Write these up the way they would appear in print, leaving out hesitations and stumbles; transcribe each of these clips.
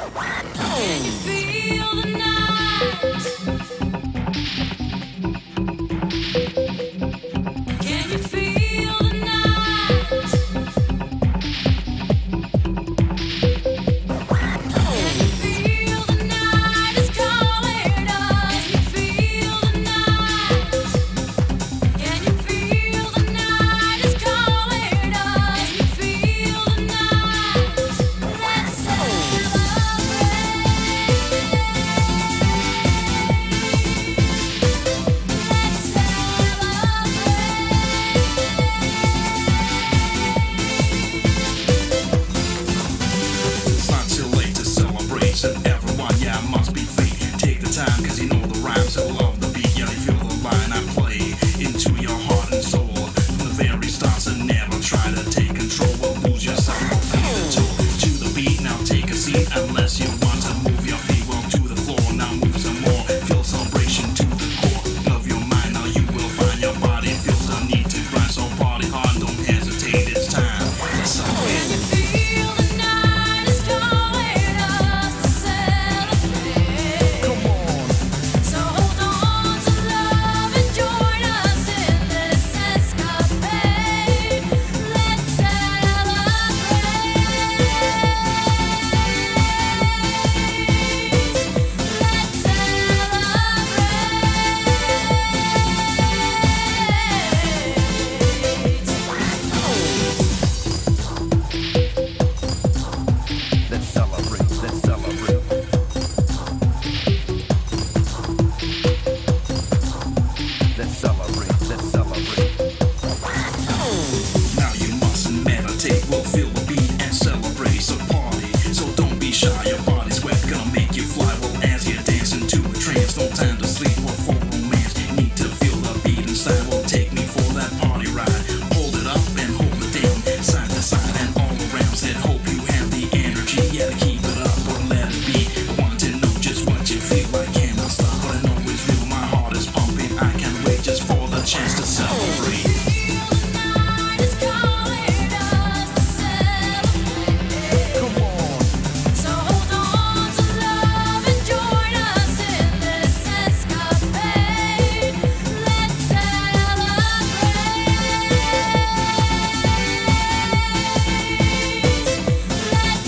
Can you feel the night? Can you feel the night? Can you feel the night is calling us? Can you feel the night? Can you feel the night is calling us? Can you feel the night? Let's It's not too late to celebrate. So everyone, yeah, must be free. Take the time, cause you know the rhymes. So love the beat, yeah, you feel the line I play into your heart and soul. From the very start, so never try to take control or lose yourself or feel it to the beat. Now take a seat, unless you want to move your feet. Walk to the floor, now move some more. Feel celebration to the core of your mind. Now you will find your body feels the need to grind. So party hard, don't hesitate, it's time. Let's celebrate. feel the night is calling us to celebrate. Come on. So hold on to love and join us in this escapade. Let's celebrate. Let's Let's celebrate, let's celebrate. Let's celebrate, let's celebrate. Now you mustn't meditate, we'll feel the beat and celebrate. So party, so don't be shy, your body's wet, gonna make you fly. Well, as you dance into a trance, no time to sleep or for romance. Need to feel the beat inside, well, take me for that party ride. Hold it up and hold it down, side to side and all around. Said hope you have the energy, yeah, to keep it up or let it be. I want to know just what you feel like, cannot stop, but I know it's real, my heart is pumping. I can't wait just for the chance to celebrate. feel the night is calling us to celebrate. Come on. So hold on to love and join us in this escapade. Let's celebrate. Let's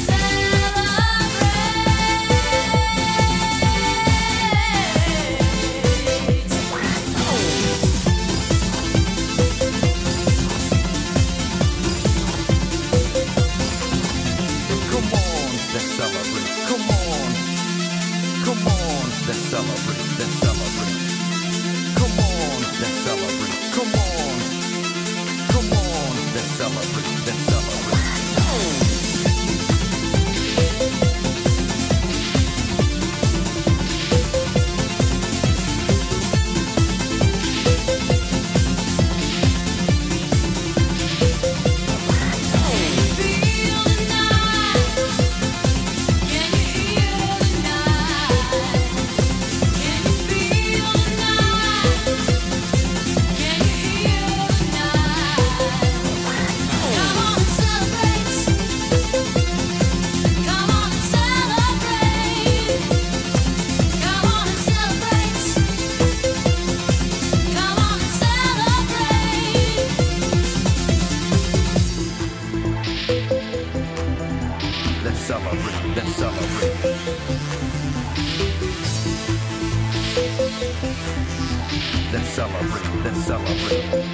Come on, let's celebrate. Come on. Come on, let's celebrate. Let's celebrate. Come on, let's celebrate. Come on. Come on, let's celebrate. Let's celebrate. feel the night. Can you hear the night? Can you feel the night? Can you hear the night? Come on and celebrate. Come on and celebrate. Come on and celebrate. Come on and celebrate. Let's celebrate. Let's celebrate. Let's celebrate. Let's celebrate.